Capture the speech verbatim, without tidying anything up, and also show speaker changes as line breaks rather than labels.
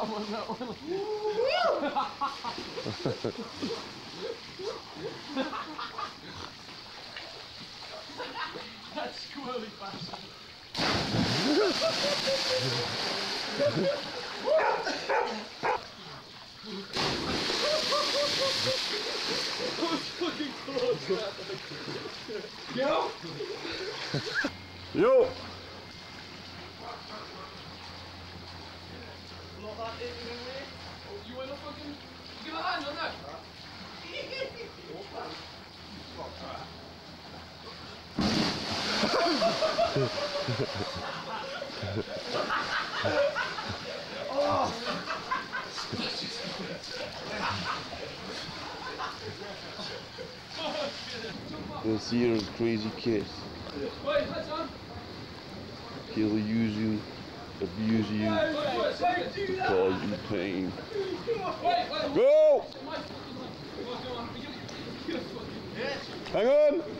on that one. That's squirrely bastard. That was fucking close. Yo!
Yo!
Not that in anyway. Oh, you wanna fucking give a hand on that?
This here is crazy kid.
Wait, that's on.
He'll use you, abuse you, cause you pain.
Wait, wait.
Go! Hang on!